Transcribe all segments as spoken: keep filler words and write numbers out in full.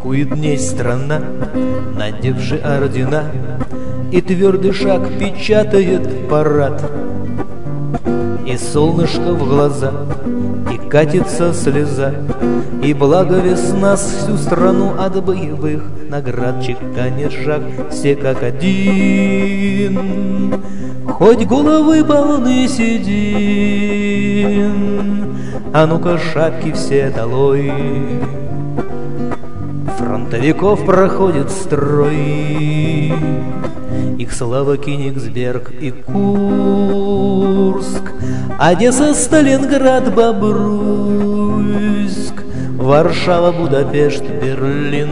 ликует дней страна, надевши ордена, и твердый шаг печатает парад. И солнышко в глаза, и катится слеза, и благо весна всю страну от боевых наград чеканит шаг все как один. Хоть головы полны седин, а ну-ка шапки все долой. Фронтовиков проходит строй, их слава Кенигсберг и Курск, Одесса, Сталинград, Бобруйск, Варшава, Будапешт, Берлин.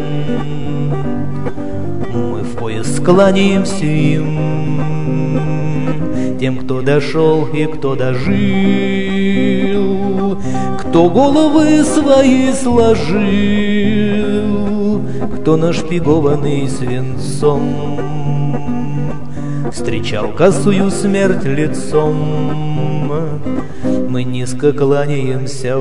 Мы в пояс кланяемся им, тем, кто дошел и кто дожил, кто головы свои сложил, кто нашпигованный свинцом встречал косую смерть лицом. Мы низко кланяемся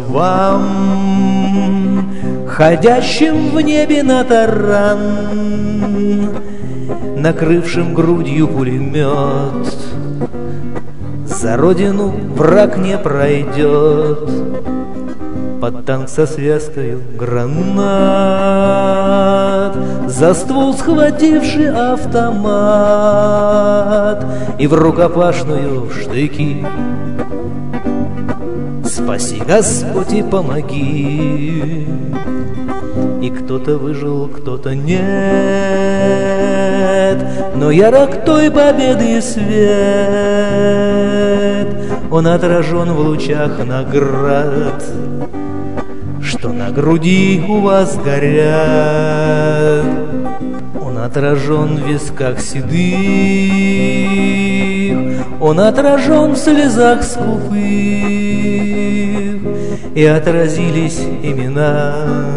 вам, ходящим в небе на таран, накрывшим грудью пулемет. За родину враг не пройдет, под танк со связкою гранат, за ствол схвативший автомат и в рукопашную штыки. Спаси, Господь, и помоги. И кто-то выжил, кто-то нет, но ярок той победы свет, он отражен в лучах наград, что на груди у вас горят. Он отражен в висках седых, он отражен в слезах скупых, и отразились имена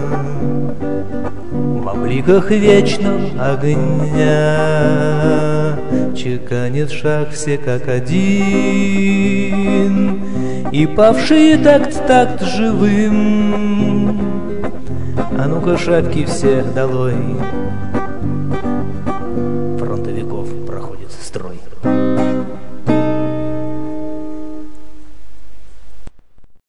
в обликах вечном огня. Чеканит шаг все как один, и павшие такт-такт живым. А ну-ка шапки все долой.